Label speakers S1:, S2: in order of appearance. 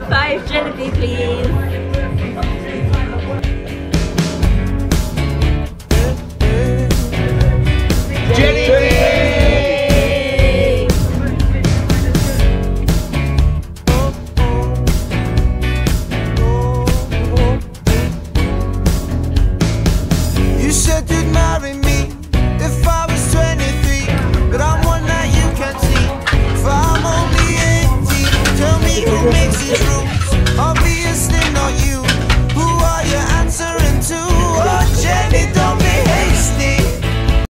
S1: 5 Genevieve, please.
S2: You said you'd marry me if I was 23, but I'm one that you can't see. If I'm only 18, tell me who makes it true.